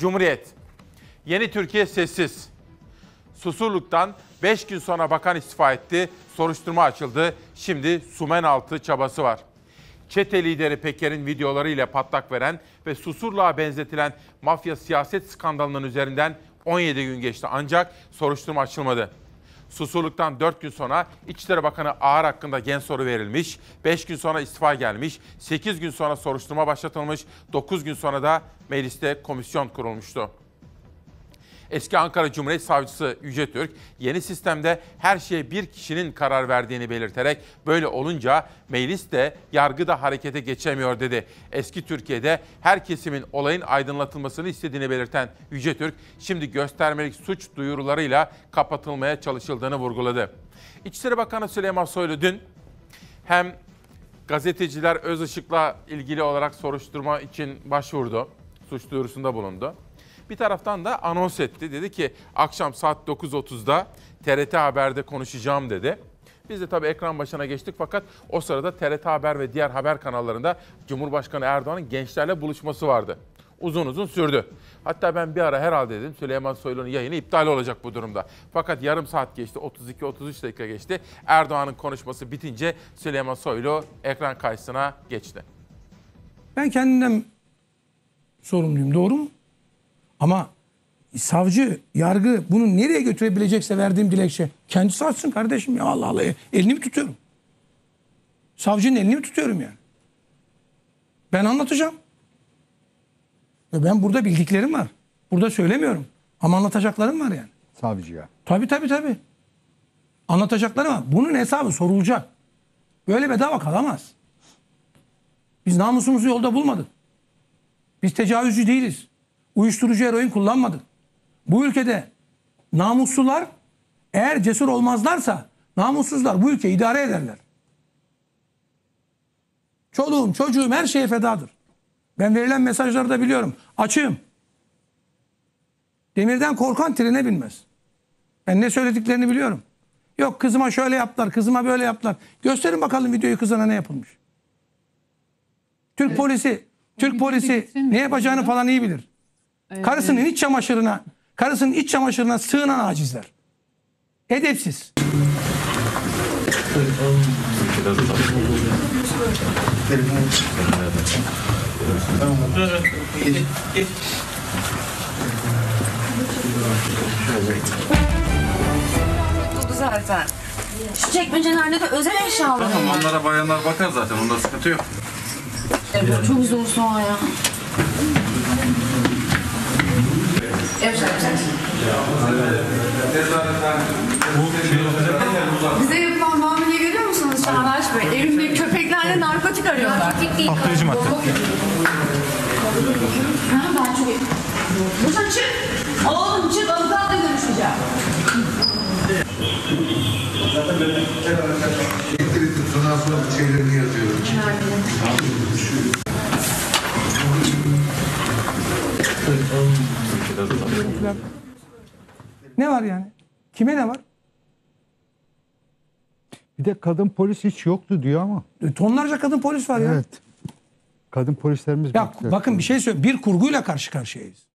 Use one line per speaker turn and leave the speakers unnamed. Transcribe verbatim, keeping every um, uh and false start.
Cumhuriyet. Yeni Türkiye sessiz. Susurluk'tan beş gün sonra bakan istifa etti. Soruşturma açıldı. Şimdi Sumenaltı çabası var. Çete lideri Peker'in videolarıyla patlak veren ve Susurluğa benzetilen mafya siyaset skandalının üzerinden on yedi gün geçti ancak soruşturma açılmadı. Susurluk'tan dört gün sonra İçişleri Bakanı Ağar hakkında gen soru verilmiş, beş gün sonra istifa gelmiş, sekiz gün sonra soruşturma başlatılmış, dokuz gün sonra da mecliste komisyon kurulmuştu. Eski Ankara Cumhuriyet Savcısı Yüce Türk, yeni sistemde her şeye bir kişinin karar verdiğini belirterek böyle olunca meclis de yargı da harekete geçemiyor dedi. Eski Türkiye'de her kesimin olayın aydınlatılmasını istediğini belirten Yüce Türk, şimdi göstermelik suç duyurularıyla kapatılmaya çalışıldığını vurguladı. İçişleri Bakanı Süleyman Soylu dün hem gazeteciler Özışık'la ilgili olarak soruşturma için başvurdu, suç duyurusunda bulundu. Bir taraftan da anons etti. Dedi ki akşam saat dokuz otuzda T R T Haber'de konuşacağım dedi. Biz de tabii ekran başına geçtik fakat o sırada T R T Haber ve diğer haber kanallarında Cumhurbaşkanı Erdoğan'ın gençlerle buluşması vardı. Uzun uzun sürdü. Hatta ben bir ara herhalde dedim Süleyman Soylu'nun yayını iptal olacak bu durumda. Fakat yarım saat geçti, otuz iki otuz üç dakika geçti. Erdoğan'ın konuşması bitince Süleyman Soylu ekran karşısına geçti.
Ben kendimden sorumluyum, doğru mu? Ama savcı, yargı bunu nereye götürebilecekse verdiğim dilekçe kendisi açsın kardeşim ya, Allah Allah, elini mi tutuyorum? Savcının elini mi tutuyorum yani? Ben anlatacağım. Ve ben burada bildiklerim var. Burada söylemiyorum. Ama anlatacaklarım var yani.
Savcıya.
Tabii tabii tabii. Anlatacaklarım var. Bunun hesabı sorulacak. Böyle bedava kalamaz. Biz namusumuzu yolda bulmadık. Biz tecavüzcü değiliz. Uyuşturucu, eroin kullanmadık. Bu ülkede namuslular eğer cesur olmazlarsa namussuzlar bu ülkeyi idare ederler. Çoluğum, çocuğum her şeye fedadır. Ben verilen mesajları da biliyorum. Açığım. Demirden korkan trene binmez. Ben ne söylediklerini biliyorum. Yok kızıma şöyle yaptılar, kızıma böyle yaptılar. Gösterin bakalım videoyu, kızına ne yapılmış. Türk evet. polisi, Türk polisi ne yapacağını falan iyi bilir. Evet. Karısının iç çamaşırına, karısının iç çamaşırına sığınan acizler. Edepsiz.
Zaten. Şu çekmecelerde de özel eşyalar.
Tamam, onlara bayanlar bakar zaten, onda sıkıntı yok.
Evet, çok zor soğan ya. Evet, evet. Bize yapılan muameleyi görüyor musunuz Çağdaş Bey? Evimdeki köpeklerle narkotik arıyorlar.
Patlayıcı madde.
Ha, ben çok... Buradan çık. Oğlum çık, avukatla görüşeceğim.
Elektrik tutunan sonra şeylerini yazıyorum.
Ne var yani? Kime ne var?
Bir de kadın polis hiç yoktu diyor ama.
Tonlarca kadın polis var ya.
Evet. Kadın polislerimiz
Ya
bekliyor.
bakın bir şey söyleyeyim. Bir kurguyla karşı karşıyayız.